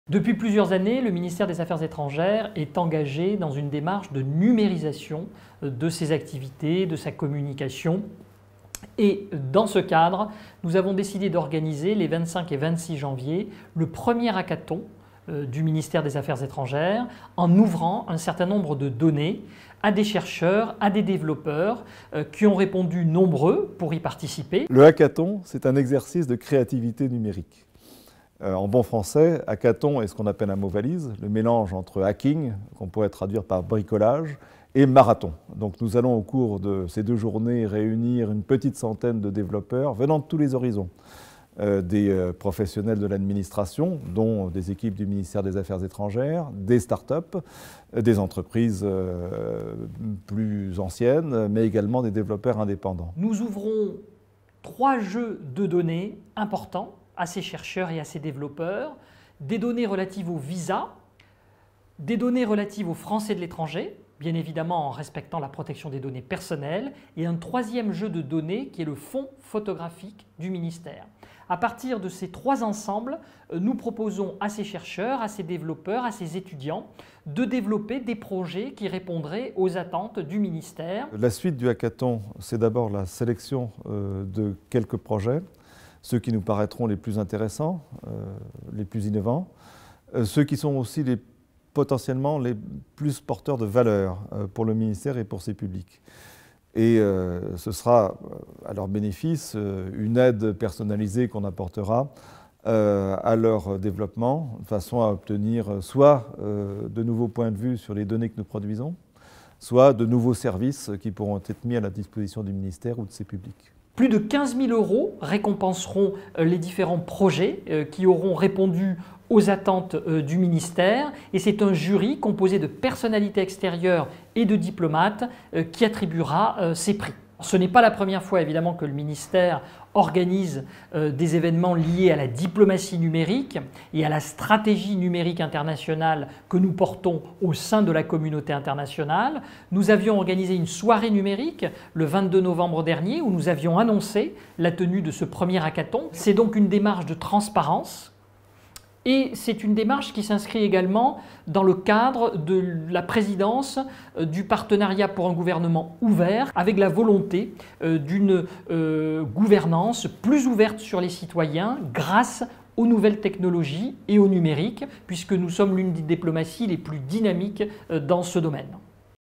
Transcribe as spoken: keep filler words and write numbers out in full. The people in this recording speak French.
Depuis plusieurs années, le ministère des Affaires étrangères est engagé dans une démarche de numérisation de ses activités, de sa communication. Et dans ce cadre, nous avons décidé d'organiser les vingt-cinq et vingt-six janvier le premier hackathon du ministère des Affaires étrangères en ouvrant un certain nombre de données à des chercheurs, à des développeurs qui ont répondu nombreux pour y participer. Le hackathon, c'est un exercice de créativité numérique. En bon français, hackathon est ce qu'on appelle un mot valise, le mélange entre hacking, qu'on pourrait traduire par bricolage, et marathon. Donc nous allons au cours de ces deux journées réunir une petite centaine de développeurs venant de tous les horizons. Euh, des euh, professionnels de l'administration, dont des équipes du ministère des Affaires étrangères, des start-up, euh, des entreprises euh, plus anciennes, mais également des développeurs indépendants. Nous ouvrons trois jeux de données importants à ces chercheurs et à ces développeurs, des données relatives au visa, des données relatives aux Français de l'étranger, bien évidemment en respectant la protection des données personnelles, et un troisième jeu de données qui est le fonds photographique du ministère. À partir de ces trois ensembles, nous proposons à ces chercheurs, à ces développeurs, à ces étudiants de développer des projets qui répondraient aux attentes du ministère. La suite du hackathon, c'est d'abord la sélection euh, de quelques projets, ceux qui nous paraîtront les plus intéressants, euh, les plus innovants, euh, ceux qui sont aussi les, potentiellement les plus porteurs de valeur euh, pour le ministère et pour ses publics. Et euh, ce sera à leur bénéfice euh, une aide personnalisée qu'on apportera euh, à leur développement, de façon à obtenir soit euh, de nouveaux points de vue sur les données que nous produisons, soit de nouveaux services qui pourront être mis à la disposition du ministère ou de ses publics. Plus de quinze mille euros récompenseront les différents projets qui auront répondu aux attentes du ministère, et c'est un jury composé de personnalités extérieures et de diplomates qui attribuera ces prix. Ce n'est pas la première fois évidemment que le ministère organise euh, des événements liés à la diplomatie numérique et à la stratégie numérique internationale que nous portons au sein de la communauté internationale. Nous avions organisé une soirée numérique le vingt-deux novembre dernier où nous avions annoncé la tenue de ce premier hackathon. C'est donc une démarche de transparence. Et c'est une démarche qui s'inscrit également dans le cadre de la présidence du partenariat pour un gouvernement ouvert, avec la volonté d'une euh, gouvernance plus ouverte sur les citoyens grâce aux nouvelles technologies et au numérique, puisque nous sommes l'une des diplomaties les plus dynamiques dans ce domaine.